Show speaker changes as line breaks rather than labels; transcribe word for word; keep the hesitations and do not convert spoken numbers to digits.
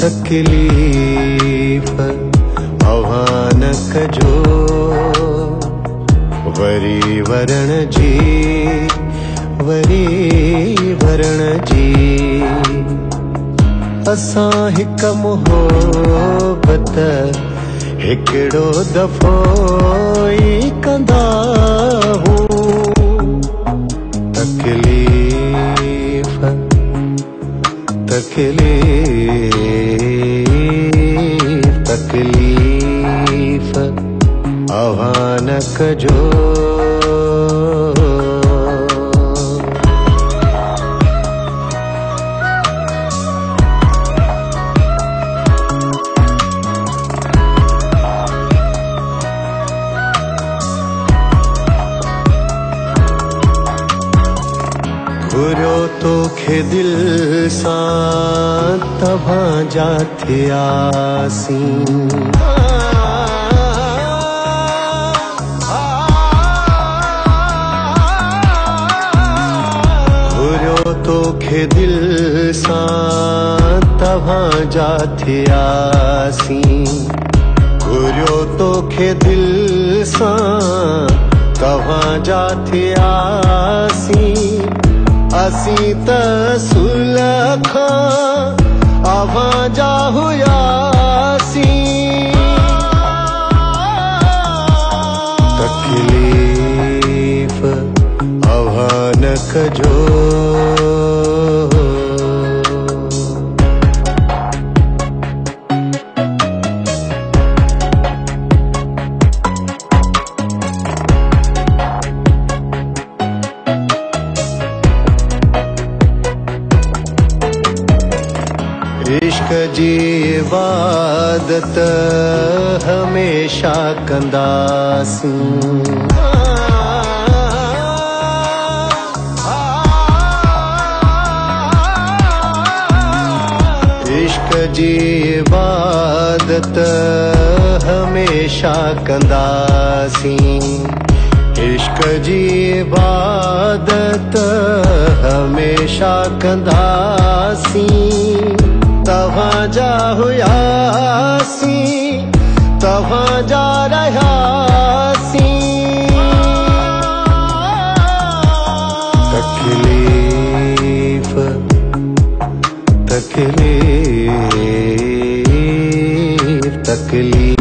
तकलीफ़ आह्वान कजो वरी वरण जी वरी वरण जी। असां हिक मोहब्बत हिकिड़ो दफ़ो ई कंदा हूं। तकलीफ़ तकलीफ़ तकलीफ़ आह्वान कजो। घुरो तोखे दिल सां तव्हां जा थियासीं। घुरो तोखे दिल सां तव्हां जा थियासीं। घुरो तोखे दिल सां तव्हां जा थियासीं। असीं त सुलह खां अव्हां जा हुयासीं। तकलीफ़ आह्वान कजो। इश्क जी इबादत हमेशा कंदासीं। इश्क जी इबादत हमेशा कंदासीं। इश्क जी इबादत हमेशा कंदासीं। तव्हां जा हुयासीं तव्हां जा रहियासीं। तकलीफ़ तकलीफ़ तकलीफ़